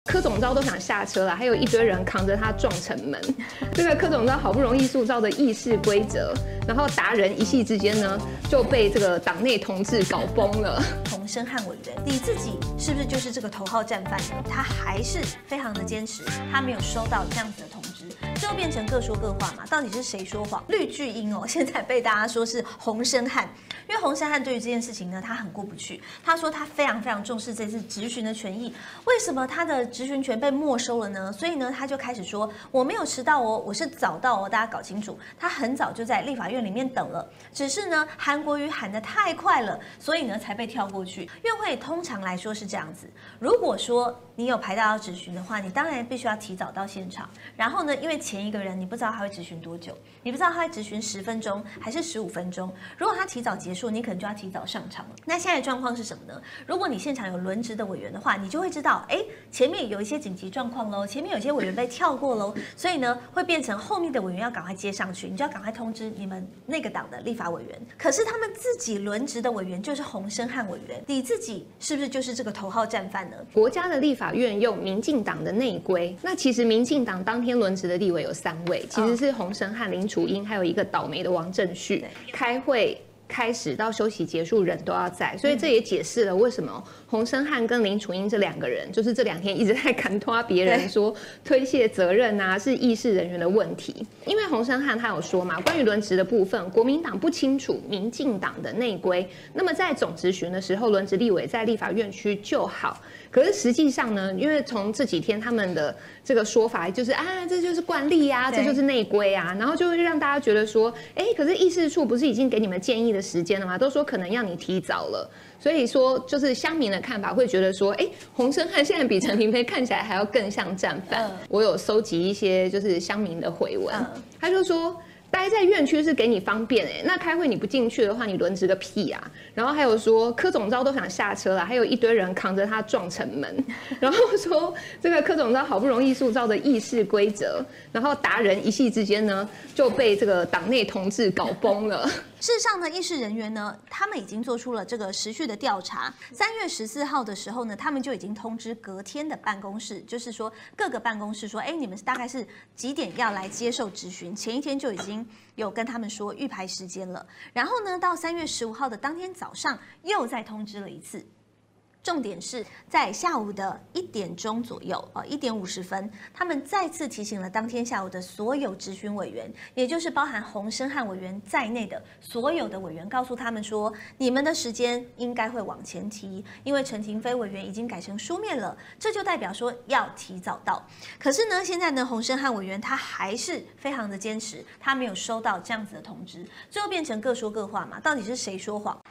柯总召都想下车了，还有一堆人扛着他撞城门。这个柯总召好不容易塑造的议事规则，然后达人一夕之间呢就被这个党内同志搞崩了。 洪申翰委员，你自己是不是就是这个头号战犯呢？他还是非常的坚持，他没有收到这样子的通知，最后变成各说各话嘛。到底是谁说谎？绿巨婴哦，现在被大家说是洪申翰，因为洪申翰对于这件事情呢，他很过不去。他说他非常非常重视这次质询的权益，为什么他的质询权被没收了呢？所以呢，他就开始说我没有迟到哦，我是早到哦，大家搞清楚，他很早就在立法院里面等了，只是呢韩国瑜喊得太快了，所以呢才被跳过去。院会通常来说是这样子，如果说你有排到要质询的话，你当然必须要提早到现场。然后呢，因为前一个人你不知道他会质询多久，你不知道他会质询10分钟还是15分钟。如果他提早结束，你可能就要提早上场了。那现在的状况是什么呢？如果你现场有轮值的委员的话，你就会知道，前面有一些紧急状况喽，前面有一些委员被跳过喽，所以呢，会变成后面的委员要赶快接上去，你就要赶快通知你们那个党的立法委员。可是他们自己轮值的委员就是洪申翰委员，你自己是不是就是这个头号战犯呢？ 国家的立法院用民进党的内规，那其实民进党当天轮值的立委有3位，其实是洪申翰、林楚英，还有一个倒霉的王正旭。开会开始到休息结束，人都要在，所以这也解释了为什么洪申翰跟林楚英这2个人，就是这2天一直在砍拖别人说推卸责任啊，是议事人员的问题。因为洪申翰他有说嘛，关于轮值的部分，国民党不清楚民进党的内规，那么在总质询的时候，轮值立委在立法院区就好。可是实际上呢，因为从这几天他们的这个说法就是这就是惯例啊，这就是内规啊，然后就会让大家觉得说，可是议事处不是已经给你们建议的时间了吗？都说可能要你提早了，所以说就是乡民的看法会觉得说，洪申翰现在比陈亭妃看起来还要更像战犯。我有收集一些就是乡民的回文，他就说，待在院区是给你方便那开会你不进去的话，你轮值个屁啊！然后还有说柯总召都想下车了，还有一堆人扛着他撞城门，然后说这个柯总召好不容易塑造的议事规则，然后达人一夕之间呢就被这个党内同志搞崩了。 事实上呢，议事人员呢，他们已经做出了这个时序的调查。3月14号的时候呢，他们就已经通知隔天的办公室，就是说各个办公室说，你们大概是几点要来接受质询？前一天就已经有跟他们说预排时间了。然后呢，到3月15号的当天早上又再通知了一次。重点是在下午的1点钟左右，1点50分，他们再次提醒了当天下午的所有质询委员，也就是包含洪申翰委员在内的所有的委员，告诉他们说，你们的时间应该会往前提，因为陈亭妃委员已经改成书面了，这就代表说要提早到。可是呢，现在呢，洪申翰委员他还是非常的坚持，他没有收到这样子的通知，最后变成各说各话嘛，到底是谁说谎？